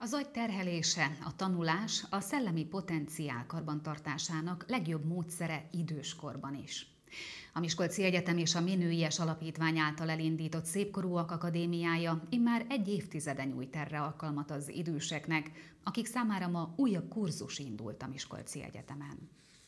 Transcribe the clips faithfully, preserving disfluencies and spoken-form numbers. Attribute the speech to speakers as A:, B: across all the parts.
A: Az agy terhelése, a tanulás a szellemi potenciál karbantartásának legjobb módszere időskorban is. A Miskolci Egyetem és a Ménőies Alapítvány által elindított Szépkorúak Akadémiája immár egy évtizede nyújt erre alkalmat az időseknek, akik számára ma újabb kurzus indult a Miskolci Egyetemen.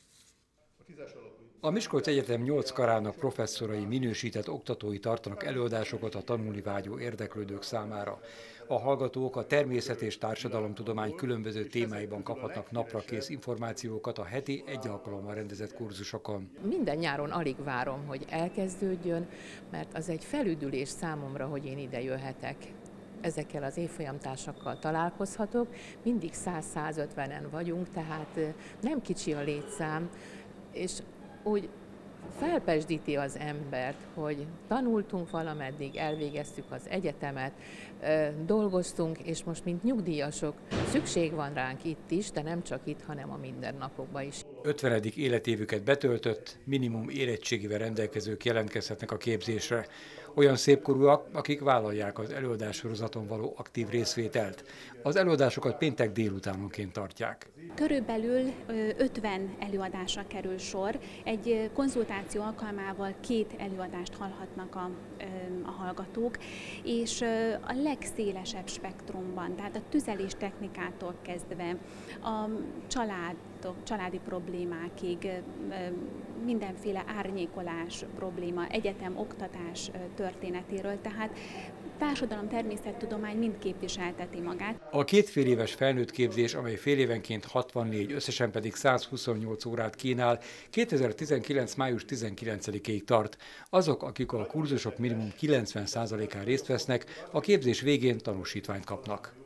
B: A Miskolci Egyetem nyolc karának professzorai, minősített oktatói tartanak előadásokat a tanulni vágyó érdeklődők számára. A hallgatók a természet és társadalomtudomány különböző témáiban kaphatnak naprakész információkat a heti egy alkalommal rendezett kurzusokon.
C: Minden nyáron alig várom, hogy elkezdődjön, mert az egy felüdülés számomra, hogy én ide jöhetek. Ezekkel az évfolyamtársakkal találkozhatok, mindig száz-százötvenen vagyunk, tehát nem kicsi a létszám, és úgy felpesdíti az embert, hogy tanultunk valameddig, elvégeztük az egyetemet, dolgoztunk, és most, mint nyugdíjasok, szükség van ránk itt is, de nem csak itt, hanem a mindennapokban is.
B: ötvenedik életévüket betöltött, minimum érettségivel rendelkezők jelentkezhetnek a képzésre. Olyan szépkorúak, akik vállalják az előadássorozaton való aktív részvételt. Az előadásokat péntek délutánonként tartják.
D: Körülbelül ötven előadásra kerül sor. Egy konzultáció alkalmával két előadást hallhatnak a, a hallgatók, és a legszélesebb spektrumban, tehát a tüzelés technikától kezdve a családok, családi problémákig, mindenféle árnyékolás probléma, egyetem, oktatás történetéről, tehát társadalom, természettudomány mind képviselteti magát.
B: A két fél éves felnőtt képzés, amely fél évenként hatvannégy, összesen pedig százhuszonnyolc órát kínál, kétezer-tizenkilenc. május tizenkilencedikéig tart. Azok, akik a kurzusok minimum kilencven százalékán részt vesznek, a képzés végén tanúsítványt kapnak.